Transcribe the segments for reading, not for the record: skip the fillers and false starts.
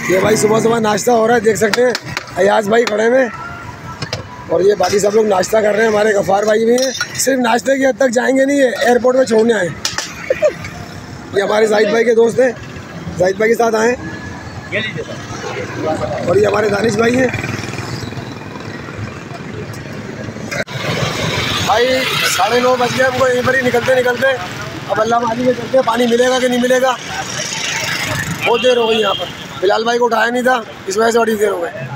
ये भाई सुबह सुबह नाश्ता हो रहा है, देख सकते हैं अयाज भाई खड़े में, और ये बाकी सब लोग नाश्ता कर रहे हैं। हमारे गफ़ार भाई भी हैं, सिर्फ नाश्ते की हद तक जाएंगे नहीं, ये एयरपोर्ट में छोड़ने आए। ये हमारे जाहिद भाई के दोस्त हैं, जाहिद भाई के साथ आए। और ये हमारे दानिश भाई हैं। भाई 9:30 बज गए हमको यहीं पर ही निकलते निकलते। अब अल्लाह माली में चलते हैं, पानी मिलेगा कि नहीं मिलेगा। बहुत देर हो गई यहाँ पर, बिलाल भाई को उठाया नहीं था, इस वजह से बड़ी देर हो गई।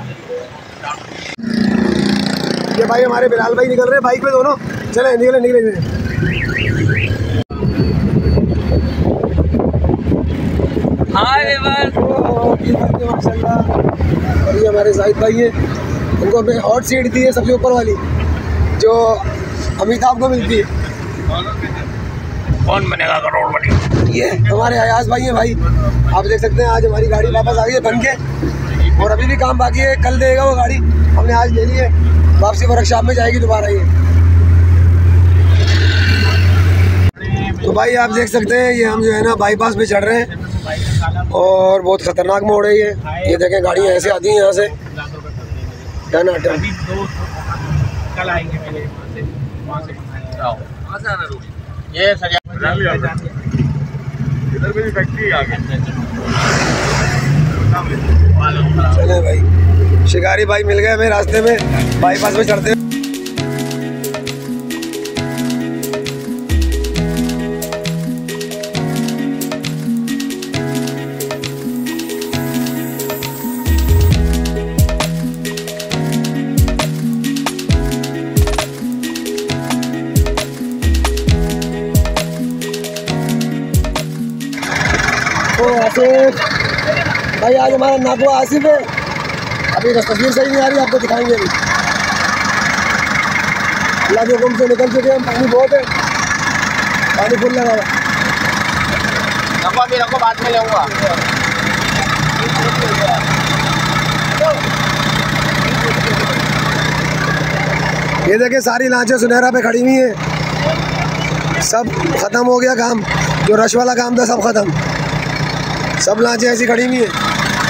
ये भाई हमारे बिलाल भाई निकल रहे हैं बाइक पे दोनों, चले निकले निकले। माशाल्लाह। और ये हमारे जाहिद भाई हैं, उनको हमने हॉट सीट दी है सबसे ऊपर वाली, जो अमिताभ को मिलती है। कौन बनेगा करोड़पति? ये हमारे अयाज भाई हैं। भाई आप देख सकते हैं आज हमारी गाड़ी वापस आ गई है बन के, और अभी भी काम बाकी है, कल देगा वो गाड़ी, हमने आज ले ली है, वापसी वर्कशॉप में जाएगी दोबारा ये। तो भाई आप देख सकते हैं ये हम जो है ना बाईपास पे चढ़ रहे हैं, और बहुत ख़तरनाक मोड़ है ये। ये देखें गाड़ियाँ ऐसे आती हैं यहाँ से, टन टन। कल आएंगे मेरे ये इधर मेरी फैक्ट्री आ गई। चले भाई, शिकारी भाई मिल गए हमें रास्ते में, बाईपास पे चढ़ते हैं। आसिफ भाई, आज हमारा नागवा आसिफ है। अभी तस्वीर सही नहीं आ रही, आपको दिखाएंगे अभी। अल्लाह के हुक्म से निकल चुके हैं, पानी बहुत है, पानी फुल लगा हुआ। अभी रखो, बाद में लेऊंगा। ये देखिए सारी लांचें सुनहरा पे खड़ी हुई हैं, सब ख़त्म हो गया काम, जो रश वाला काम था सब ख़त्म, सब लांचें ऐसी खड़ी हुई हैं।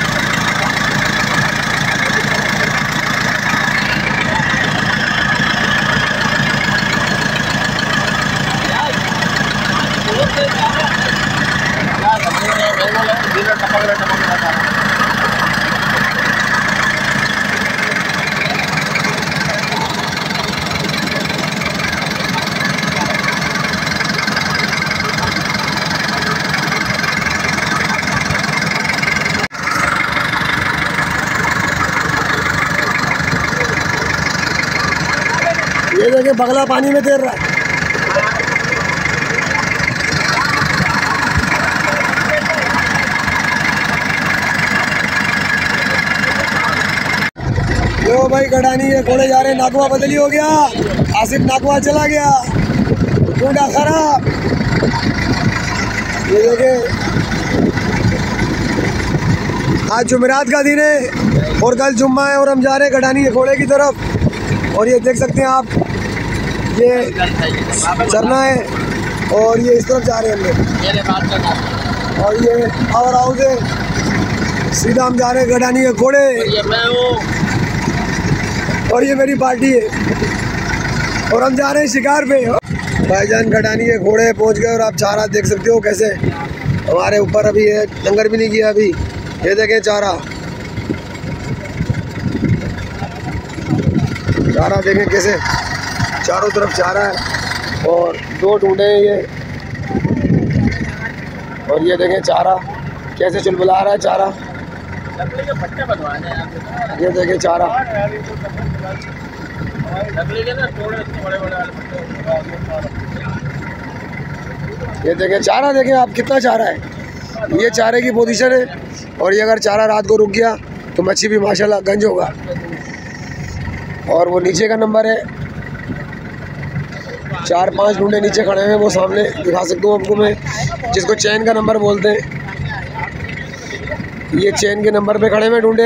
ये देखिए बगला पानी में तैर रहा है। लो भाई गडानी ये घोड़े जा रहे हैं, नागवा बदली हो गया, आसिफ नागवा चला गया, कूड़ा खराब। ये देखिए आज जुमेरात का दिन है और कल जुम्मा है, और हम जा रहे हैं गडानी के घोड़े की तरफ। और ये देख सकते हैं आप, ये झरना है, और ये इस तरफ जा रहे हैं हम लोग, और ये पावर हाउस है। सीधा हम जा रहे हैं गडानी के घोड़े, और ये मेरी पार्टी है, और हम जा रहे हैं शिकार पे। भाईजान गडानी के घोड़े पहुंच गए, और आप चारा देख सकते हो कैसे हमारे ऊपर अभी है, लंगर भी नहीं किया अभी। ये देखें चारा, चारा देखें कैसे चारों तरफ चारा है, और दो ढूंढे हैं ये, और ये देखें चारा कैसे चुलबुला रहा है चारा। लकड़ी के पट्टे बनवाने हैं, ये देखें चारा, लकड़ी के ना थोड़े बड़े बड़े वाले पट्टे। ये देखें चारा, देखें आप कितना चारा है। ये चारे की पोजीशन है, और ये अगर चारा रात को रुक गया तो मच्छी भी माशाल्लाह गंज होगा। और वो नीचे का नंबर है, 4-5 ढूंढे नीचे खड़े हैं, वो सामने दिखा सकता हूँ आपको मैं, जिसको चैन का नंबर बोलते हैं। ये चैन के नंबर पे खड़े हैं ढूंढे।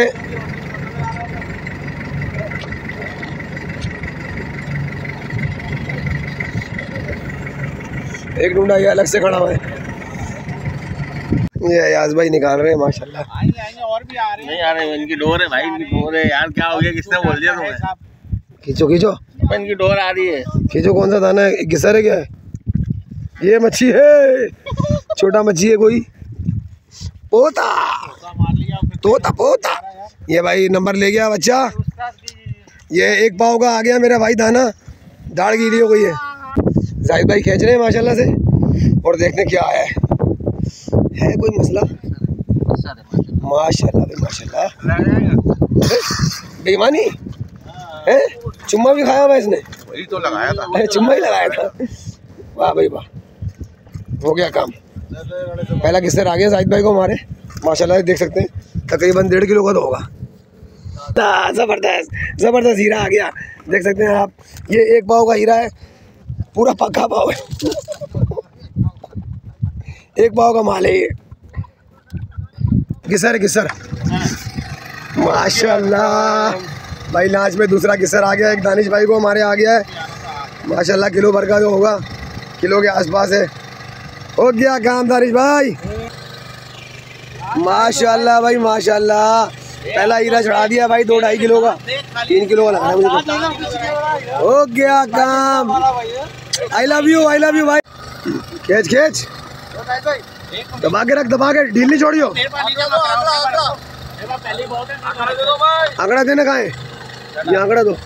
एक ढूंढा ये अलग से खड़ा हुआ है। ये अयाज भाई निकाल रहे हैं माशाल्लाह। आएंगे और भी आ रहे हैं। नहीं आ रहे, इनकी डोर है भाई, इनकी डोर है यार। क्या हो गया, किसने बोल दिया तुम्हें? खींचो खींचो, इनकी डोर आ रही है। खींचो। कौन सा दाना है? गिसर है क्या है? ये मच्छी है, छोटा मच्छी है कोई, पोता तोता पोता। ये भाई नंबर ले गया बच्चा। ये 1 पाव का आ गया मेरा भाई दाना, दाढ़ गीली हो गई है। जाहिद भाई खींच रहे हैं माशाल्लाह से, और देखने क्या आया है कोई मसला? माशाल्लाह भाई माशाल्लाह। बेईमानी है, चुम्मा भी खाया हुआ इसने। वही तो लगाया था। अरे चुम्मा ही लगाया था। वाह भाई वाह, हो गया काम। पहला किस्सा आ गया जाहिद भाई को हमारे माशाल्लाह। देख सकते हैं तकरीबन 1.5 किलो का तो होगा। ज़बरदस्त ज़बरदस्त हीरा आ गया, देख सकते हैं आप। ये 1 पाव का हीरा है, पूरा पक्का पाव है। 1 पाव का माल है ये। किसर है किसर, माशाल्लाह भाई। लांच में दूसरा किसर आ गया। एक दानिश भाई को हमारे आ गया है माशाल्लाह। किलो भर का जो होगा, किलो के आसपास है। हो गया काम दानिश भाई, माशाल्लाह भाई माशाल्लाह। पहला हीरा चढ़ा दिया भाई 2-2.5 किलो का, 3 किलो का लगाना मुझे। हो गया काम। आई लव यू भाई। खींच खींच, दबा के रख, दबा के, ढील नहीं छोड़ियो। आंकड़ा देना कहाँ है? ये आंकड़ा दो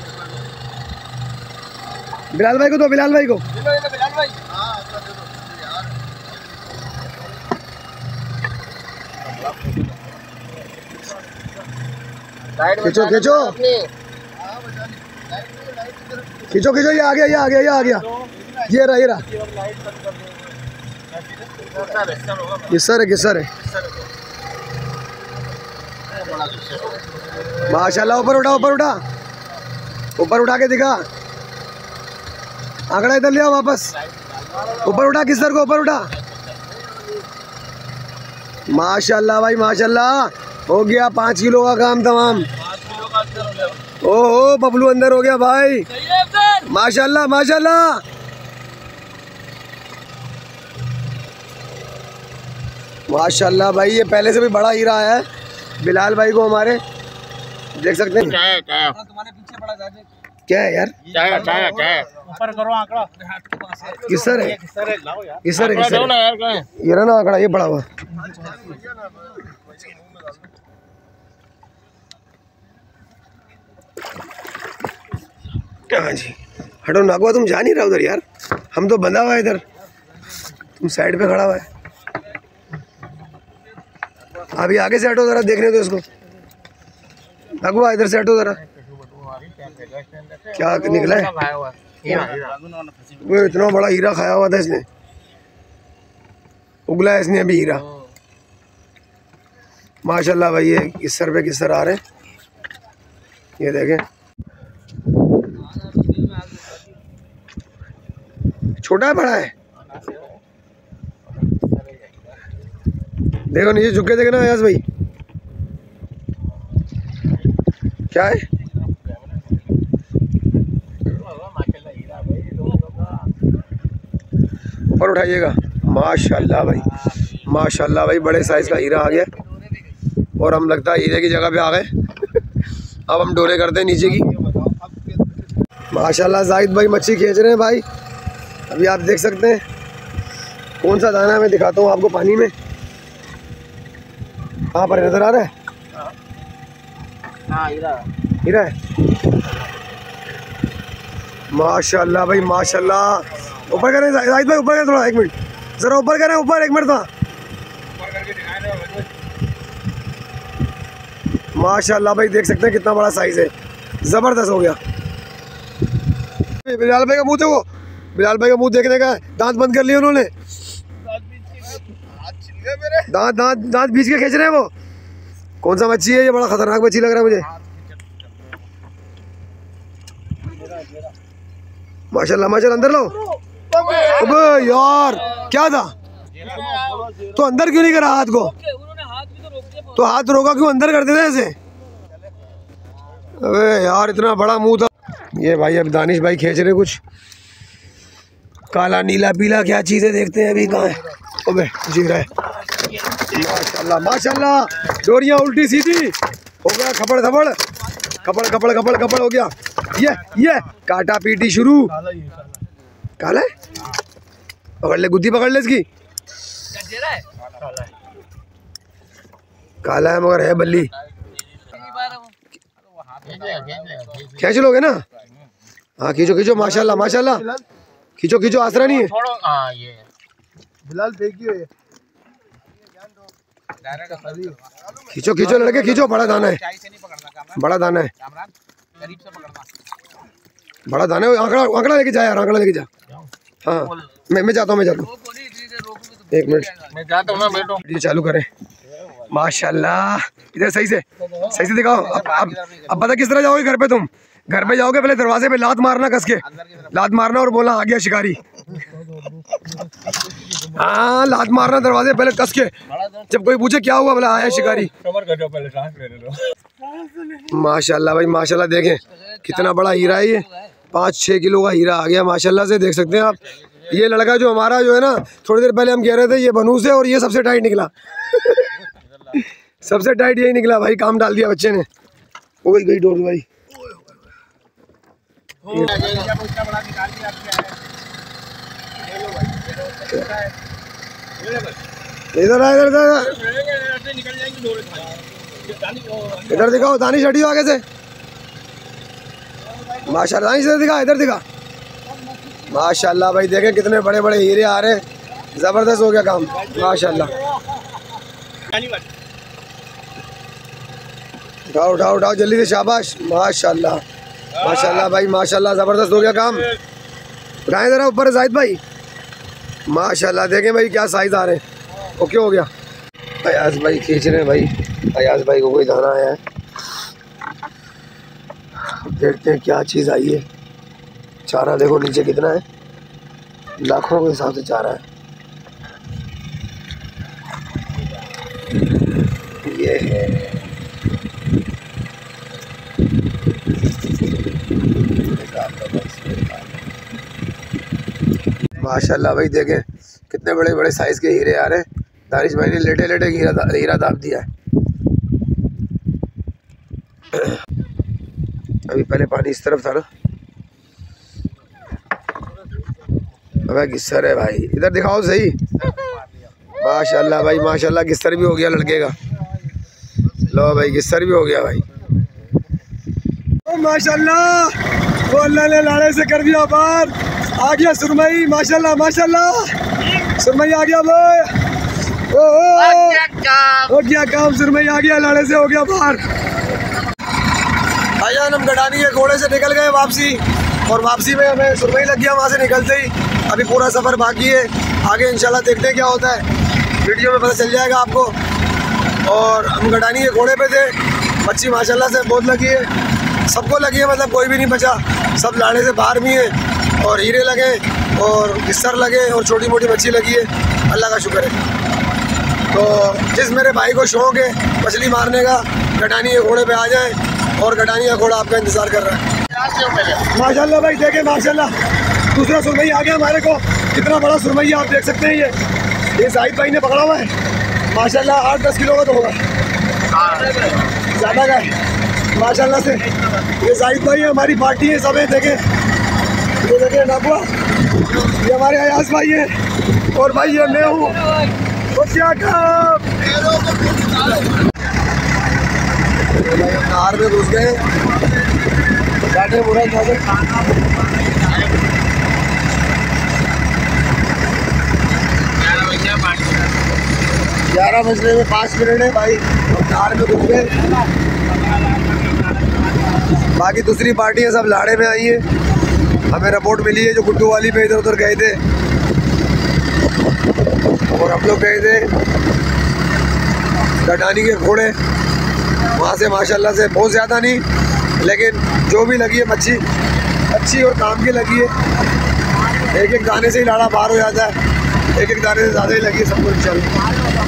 बिलाल भाई को, दो बिलाल भाई को। खींचो खींचो खींचो खींचो, ये आ गया, ये आ गया, ये आ गया। ये रहा, ये रहा। किसर है, किसर है माशाल्लाह। ऊपर उठा, ऊपर उठा, ऊपर उठा के दिखा। आंकड़ा इधर लिया वापस, ऊपर उठा किसर को, ऊपर उठा। माशाल्लाह भाई माशाल्लाह। हो गया 5 किलो का काम तमाम। ओहो बबलू अंदर हो गया भाई, माशाल्लाह माशाल्लाह। माशाल्लाह भाई, ये पहले से भी बड़ा हीरा आया है बिलाल भाई को हमारे, देख सकते हैं। क्या है यार? ऊपर करो आंकड़ा। किसर है, किसर है, किसर है। ये रहा ना आंकड़ा, ये बड़ा हुआ। हाँ जी, हटो नागवा, तुम जा नहीं रहा उधर यार। हम तो बंधा हुआ है इधर, तुम साइड पे खड़ा हुआ है। अभी आगे से हटो जरा, देखने दो इसको। नागवा इधर से हटो जरा। क्या निकला है? वो इतना बड़ा हीरा खाया हुआ था इसने, उगला है इसने अभी हीरा। माशाल्लाह भाई, ये किस्सर पे किस्सर आ रहे हैं, ये देखें। छोटा है बड़ा है? देखो नीचे झुक के देखे ना अयाज भाई, क्या है? ऊपर उठाइएगा। माशाल्लाह भाई माशाल्लाह भाई, बड़े साइज का हीरा आ गया। और हम लगता है हीरे की जगह पे आ गए। अब हम डोरे करते हैं नीचे की। माशाल्लाह जाहिद भाई मच्छी खींच रहे हैं भाई। अभी आप देख सकते हैं कौन सा दाना है, मैं दिखाता हूँ आपको पानी में। कहाँ पर नजर आ रहा है? हीरा है। माशाल्लाह भाई माशाल्लाह। ऊपर करें जाहिद भाई, ऊपर करें थोड़ा, 1 मिनट जरा ऊपर करें, ऊपर 1 मिनट था। माशाल्लाह भाई, देख सकते हैं कितना बड़ा साइज है, जबरदस्त हो गया। बिलाल भाई का मुंह देखो, बिलाल भाई का मुंह देखने का, दांत बंद कर लिए उन्होंने। दांत दांत दांत बीच के खींच रहे हैं वो। कौन सा मच्छी है ये? बड़ा खतरनाक मच्छी लग रहा है मुझे। माशाल्लाह माशाल्लाह। अंदर लो। अबे यार क्या था? तो अंदर क्यों नहीं करा हाथ को? तो हाथ रोका क्यों, अंदर कर देते ऐसे? अबे यार इतना बड़ा मुंह था। ये भाई अब दानिश भाई खींच रहे कुछ काला नीला पीला, क्या चीज़ है देखते हैं। अभी कहाँ है? अबे जी रहा है। माशाल्लाह माशाल्लाह, डोरियां उल्टी सीधी हो गया, खपड़ खपड़ खपड़ खपड़ खपड़ खपड़ हो गया। ये काटा पीटी शुरू। काला है, पकड़ ले गुद्दी, पकड़ ले इसकी। काला है मगर है बल्ली, खींच लोगे ना? हाँ खींचो खींचो, माशाल्लाह माशाल्लाह, खींचो खींचो, आसरा नहीं है। खींचो खींचो लड़के खींचो, बड़ा दाना है, बड़ा दाना है, बड़ा दाना है। आंकड़ा आंकड़ा लेके जा यार, आंकड़ा लेके जा। हाँ मैं जाता हूँ, एक मिनट मैं जाता हूँ ना, बैठो वीडियो चालू करें। माशाल्लाह, इधर सही से दिखाओ। अब पता किस तरह जाओगे घर पे? तुम घर पे जाओगे, पहले दरवाजे पे लात मारना, कस के लात मारना और बोला आ गया शिकारी। हाँ लात मारना दरवाजे पहले कस के, जब कोई पूछे क्या हुआ बोला आया शिकारी। माशाल्लाह भाई माशाल्लाह, देखें कितना बड़ा हीरा है ये, 5-6 किलो का हीरा आ गया माशाल्लाह से, देख सकते हैं आप। ये लड़का जो हमारा जो है ना, थोड़ी देर पहले हम कह रहे थे ये बनूस है, और ये सबसे टाइट निकला। सबसे टाइट यही निकला भाई, काम डाल दिया बच्चे ने। वो गई डोर भाई, इधर आ, इधर दिखाओ, दानिश हटियो आगे से। माशाल्लाह, दानिश इधर दिखा, इधर दिखा। माशाल्लाह भाई देखें कितने बड़े बड़े हीरे आ रहे हैं, जबरदस्त हो गया काम माशाल्लाह। उठाओ उठाओ उठाओ जल्दी से, शाबाश माशाल्लाह माशाल्लाह भाई माशाल्लाह, जबरदस्त हो गया काम। उठाएं जरा ऊपर जाहिद भाई, माशाल्लाह देखें भाई क्या साइज आ रहे हैं। ओके हो गया। अयाज भाई खींच रहे हैं भाई, अयाज भाई को कोई दाना आया है, देखते हैं क्या चीज़ आई है। चारा देखो नीचे कितना है, लाखों के हिसाब से चारा है। ये है माशाल्लाह भाई, देखें कितने बड़े बड़े साइज के हीरे आ रहे हैं। दानिश भाई ने लेटे लेटे हीरा दाब दिया है। अभी पहले पानी इस तरफ था ना, अबे गिस्सर है भाई, इधर दिखाओ सही। माशाल्लाह भाई माशाल्लाह, गिस्सर भी हो गया लड़के का। लो भाई गिस्सर भी हो गया भाई। माशाल्लाह, वो अल्लाह ने लाड़े से कर दिया पार, आ गया सुरमई। माशाल्लाह माशाल्लाह, सुरमई आ गया भाई। ओ हो गया काम, सुरमई आ गया, लाड़े से हो गया पार। भाईजान हम गडानी के घोड़े से निकल गए वापसी, और वापसी में हमें सुरमई लग गया वहाँ से निकलते ही। अभी पूरा सफ़र बाकी है, आगे इंशाल्लाह देखते हैं क्या होता है, वीडियो में पता चल जाएगा आपको। और हम गडानी के घोड़े पे थे, मच्छी माशाल्लाह से बहुत लगी है, सबको लगी है, मतलब कोई भी नहीं बचा, सब लाड़े से बाहर भी हैं, और हीरे लगे और गिस्सर लगे और छोटी मोटी मच्छी लगी है, अल्लाह का शुक्र है। तो जिस मेरे भाई को शौक़ है मछली मारने का, गडानी के घोड़े पे आ जाए, और गडानी का घोड़ा आपका इंतज़ार कर रहा है। माशाल्लाह भाई देखें माशाल्लाह, दूसरा सुरमई आ गया हमारे को, कितना बड़ा सुरमई है आप देख सकते हैं। ये जाहिद भाई ने पकड़ा हुआ है माशाल्लाह, 8-10 किलो का तो होगा, ज़्यादा का है माशाल्लाह से। ये जाहिद भाई है, हमारी पार्टी है, सब है। देखें ये देखें नाबुआ, ये हमारे अयाज भाई है, और भाई ये मैं हूँ। तो क्या काम नहर में घुस गए, जाने बुरा 11 बजने में 5 मिनट है भाई, नहर में घुस गए। बाकी दूसरी पार्टी है सब लाड़े में आई है, हमें रिपोर्ट मिली है जो गुड्डू वाली पे इधर उधर गए थे, और हम लोग गए थे गडानी के घोड़े, वहाँ से माशाल्लाह से बहुत ज़्यादा नहीं, लेकिन जो भी लगी है मच्छी अच्छी और काम की लगी है। एक एक दाने से ही लाड़ा बाहर हो जाता है, एक एक दाने से ज़्यादा ही लगी है सबको इंशाल्लाह।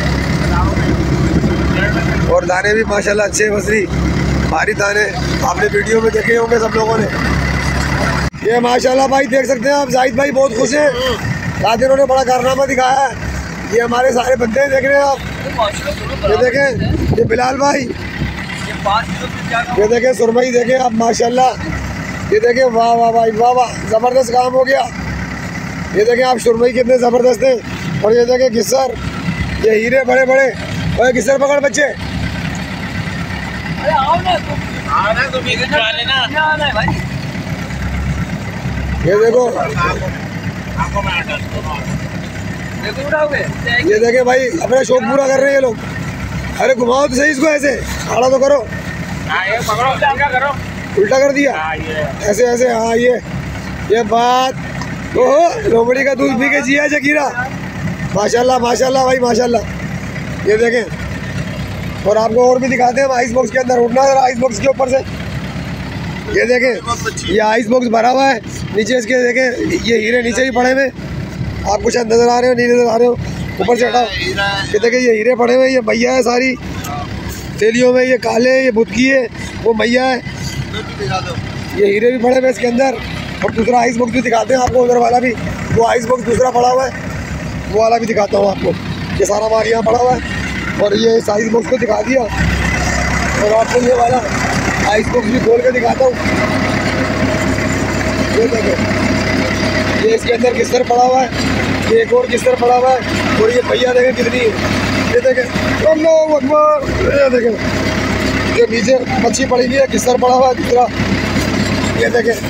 और दाने भी माशाल्लाह अच्छे मछली, भारी दाने, आपने वीडियो में देखे होंगे सब लोगों ने। ये माशाल्लाह भाई देख सकते हैं आप, जाहिद भाई बहुत खुश हैं, आज इन्होंने बड़ा कारनामा दिखाया है। ये हमारे सारे बंदे देख रहे हैं आप, ये देखें, ये बिलाल भाई, ये देखें सुरमई देखें आप माशाल्लाह, ये देखें वाह वाह भाई वाह वाह, ज़बरदस्त काम हो गया। ये देखें आप सुरमई कितने ज़बरदस्त हैं। और ये देखें घिसर, ये हीरे बड़े बड़े। और घिसर पकड़ बच्चे, ये देखो, ये देखें भाई अपना शौक पूरा कर रहे हैं ये लोग। अरे घुमाओ तो सही इसको, ऐसे खड़ा तो करो, उल्टा कर दिया ऐसे ऐसे। हाँ ये बात, ओहो लोमड़ी का दूध पी के जिया जकीरा, माशाल्लाह माशाल्लाह भाई माशाल्लाह। ये देखें, और आपको और भी दिखाते हैं हम आइस बॉक्स के अंदर। उठना जरा आइस बॉक्स के ऊपर से, ये देखें ये आइस बॉक्स भरा हुआ है, नीचे इसके देखें ये हीरे नीचे ही पड़े हुए। आप कुछ नज़र आ रहे हो, नहीं नज़र आ रहे हो, ऊपर से हटाओ। ये देखें ये हीरे पड़े हुए, ये मैया है सारी थैलियों में, ये काले, ये बुतकी है, वो मैया है, ये हीरे भी पड़े हुए इसके अंदर। और दूसरा आइस बॉक्स भी दिखाते हैं आपको, उधर वाला भी, वो आइस बॉक्स दूसरा पड़ा हुआ है, वो वाला भी दिखाता हूँ आपको। ये सारा हमारे यहाँ पड़ा हुआ है। और ये इस आइस बॉक्स को दिखा दिया, और आपको ये वाला आइस बॉक्स भी खोल के दिखाता हूँ। ये देखो, ये इसके अंदर किस्तर पड़ा हुआ है, ये एक और किस्तर पड़ा हुआ है। और ये भैया देखें कितनी है, ये देखें, अल्लाहू अकबर, ये देखें, ये नीचे मच्छी पड़ी हुई है, किस्तर पड़ा हुआ है दूसरा। ये देखें,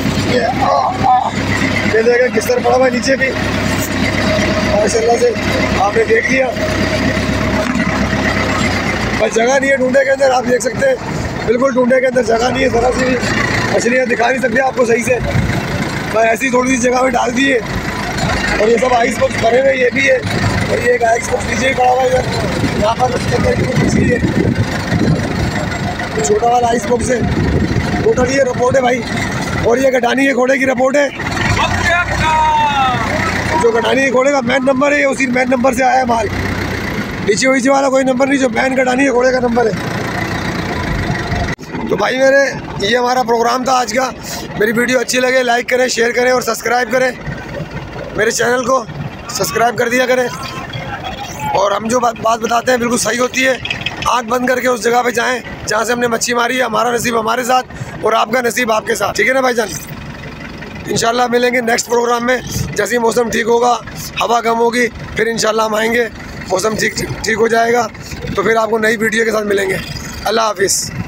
ये देखें किस्तर पड़ा हुआ है नीचे भी, माशाल्लाह से आपने देख लिया। बस जगह नहीं है ढूंढे के अंदर, आप देख सकते हैं बिल्कुल ढूंढे के अंदर जगह नहीं है, ज़रा सी भी मछलियाँ दिखा नहीं सकते आपको सही से। बस ऐसी थोड़ी सी जगह में डाल दिए। और ये सब आइस बॉक्स भरे हुए, ये भी है। और ये एक आइस बॉक्स नीचे ही पड़ा हुआ है इधर, यहाँ पर उसके अंदर मछली है, छोटा वाला आइस बॉक्स है। टोटल ये रिपोर्ट है भाई। और ये गठानी के घोड़े की रिपोर्ट है, जो गठानी के घोड़े का मैन नंबर है, उसी मैन नंबर से आया है माल। नीचे वीचे वाला कोई नंबर नहीं, जो मैन गठानी के घोड़े का नंबर है। तो भाई मेरे ये हमारा प्रोग्राम था आज का। मेरी वीडियो अच्छी लगे लाइक करें, शेयर करें और सब्सक्राइब करें, मेरे चैनल को सब्सक्राइब कर दिया करें। और हम जो बात बताते हैं बिल्कुल सही होती है। आँख बंद करके उस जगह पे जाएं जहाँ से हमने मच्छी मारी है। हमारा नसीब हमारे साथ और आपका नसीब आपके साथ, ठीक है ना भाईजान। इंशाल्लाह मिलेंगे नेक्स्ट प्रोग्राम में, जैसे ही मौसम ठीक होगा, हवा कम होगी, फिर इंशाल्लाह हम आएँगे। मौसम ठीक हो जाएगा तो फिर आपको नई वीडियो के साथ मिलेंगे। अल्लाह हाफिज़।